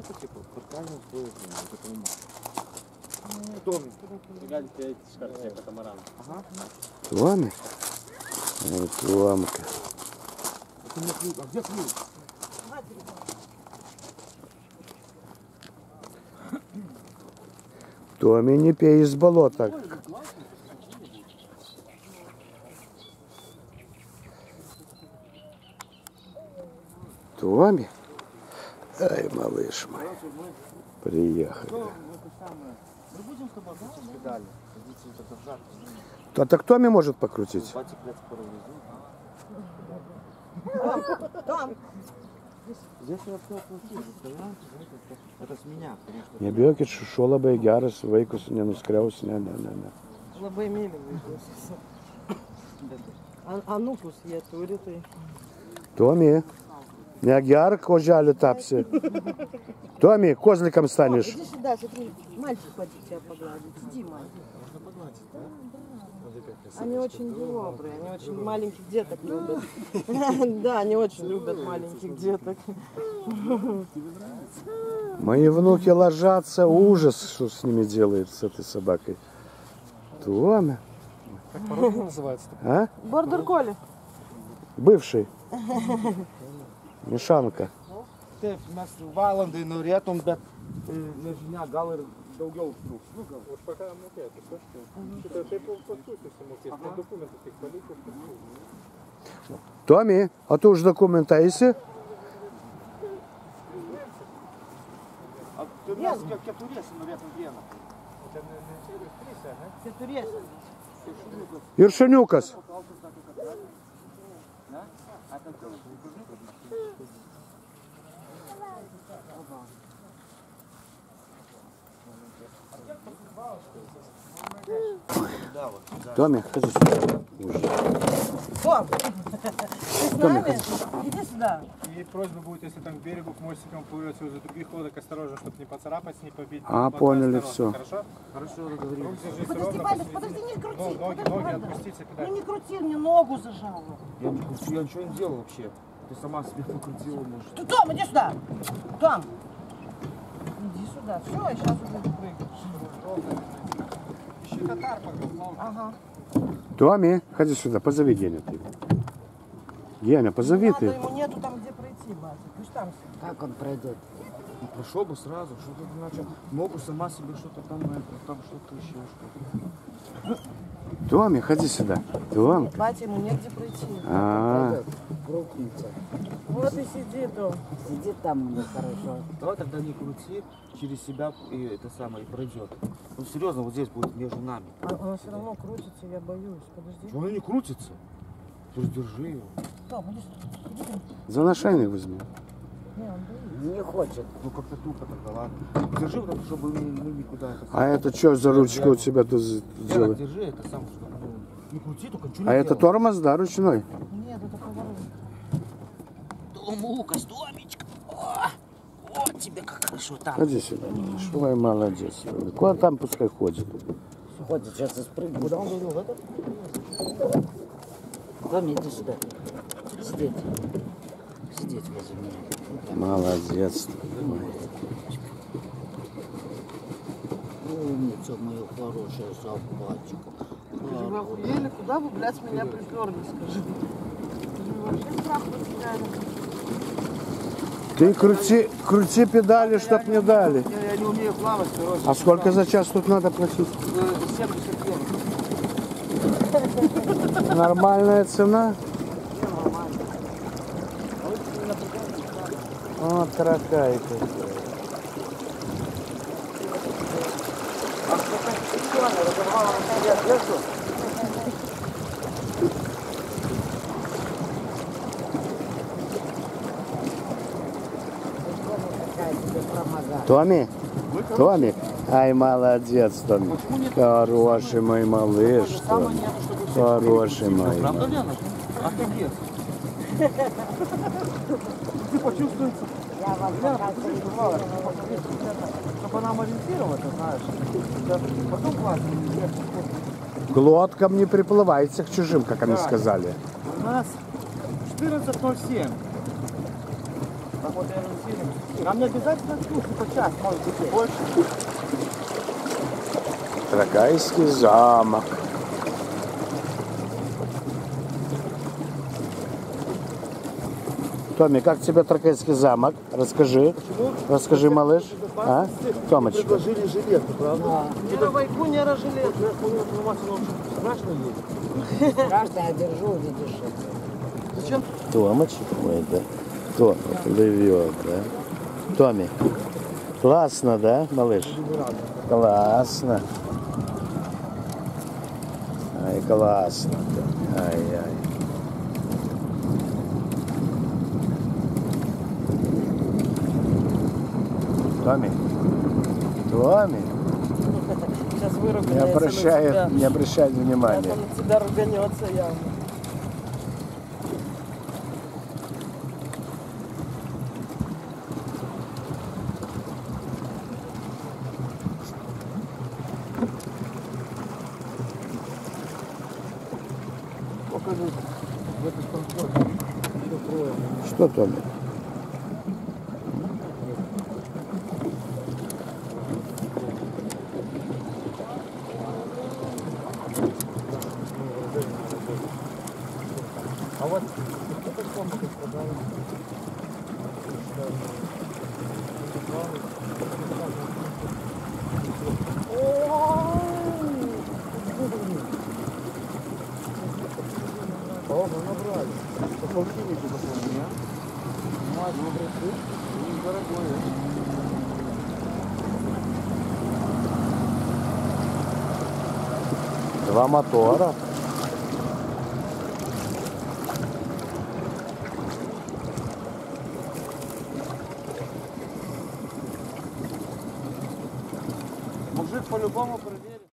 это типа паркальный стоит, это ума. Томи. Гигантская шкарпия катамаран. Ага. Томи? Томка. Это не ключ. А где ключ? Томи, не пей из болота. Томи? Ай, малыш мой. Приехали. А так Томи может покрутить? Здесь я все отпустил. Это с меня. Nebijokit šuo labai geras, vaikus nenuskriaus, ne. Labai mylim vaikus. Anūkus jie turi, tai... Tomi, negerk, oželį tapsi. Tomi, козликом станешь. Иди сюда, смотри, мальчик хочет тебя погладить. Иди, мальчик. Можно погладить, да? Они очень добрые, они очень маленьких деток любят. Да, они очень любят маленьких деток. Мои внуки ложатся, ужас, что с ними делает, с этой собакой. Томи. Как по-русски называется? А? Бордер колли. Bывший. Мишанка. Taip, mes valandai norėtum, bet nežinia, gal ir daugiau užtruks. Už пока mokėti, kažkaip. Šitą taip paskui susimokės, nes dokumentus tik palikus. Tomi, o tu už dokumentą eisi? Mes keturiesi norėtum vieną. Keturiesi. Ir šuniukas. Томи, ходи сюда. Том, ты с нами? Иди сюда. И просьба будет, если там к берегу, к мостикам плывете возле других лодок, осторожно, чтобы не поцарапать, не побить. А, поняли, все. Хорошо? Хорошо, договорились. Держись Подожди, ровно, подожди, не крути. ноги подожди. отпустите, Ну куда. не крути, мне ногу зажала. Я не кручу, я ничего не делал вообще. Ты сама себе покрутила, может. Ты, Том, иди сюда. Том. Иди сюда. Все, я сейчас уже прыгаешь. Ищи татар, Ага. Томи, ходи сюда, позови Геня ты. Геня, позови Надо, ты. ему нету там, где пройти, батя. Пусть там. Как он пройдет? Ну, прошел бы сразу, что-то начал. Ногу сама себе что-то там, там что-то еще что-то. Томи, ходи сюда. Том. Батя, ему негде пройти. Крутится. Вот и сиди, Том. Сидит там у него хорошо. Давай тогда не крути, через себя и это самое и пройдет. Ну серьезно, вот здесь будет между нами. Он все равно крутится, я боюсь. Подожди. Что он не крутится? Держи его. Том, иди сюда. Иди ко мне. За нашайник возьми. Не, он боится. Не хочет. Ну как-то тупо тогда, ладно. Держи, потому что чтобы мы никуда это... А это что за ручка у тебя тут делает? Держи это сам, чтобы не крути, только ничего не А это делай. тормоз, да, ручной? Нет, это поворот. Том, Лукас, Томичка. О, вот тебе как хорошо там. Ходи сюда, малыш. Ой, молодец. Куда там пускай ходит? Ходит, сейчас и спрыгнет. Куда он говорил? В этот? Том, иди сюда. Сидеть. Сидеть возле меня. Молодец. Умница моя хорошая собачка. Вы охуели? Куда вы, блядь, меня приперли, скажи? Вы вообще страх потеряли? Ты крути педали, чтоб не дали. Я не умею плавать, короче. А сколько за час тут надо платить? 70 евро. Нормальная цена? Вот такая какая. Томи? Томи? Ай, молодец, Томи. Хороший мой малыш, Томи. Хороший мой. Правда, Лена? Офигеть. Ты почувствуешь? Я вам показываю. Чтобы нам ориентироваться, знаешь. Потом классно. К лодкам не приплывайте, к чужим, как они сказали. У нас 14:07. Так вот я сильно. Нам не обязательно вкус, по час, может быть, больше. Тракайский замок. Томми, как тебе Тракайский замок? Расскажи. Расскажи, малыш. А? Томочка. Предложили жилетку, правда? Мировой кунера жилет. Я понял, информацию, но страшно есть. Страшно, я держу, видишь. Зачем? Томочек мой, да? Тома плывет, да? Томми, классно, да, малыш? Классно. Ай, классно. Ай-яй. Томми, Томми, Сейчас выругается не обращай внимания. Он на тебя руганется явно. Покажи. В этот комфорт. Все трое. Что, Томми? А вот это комплекс продали. О, мы набрали. По полтиннику потом, не? Мать, ну, дорогое. Два мотора. Мужик по-любому проверит.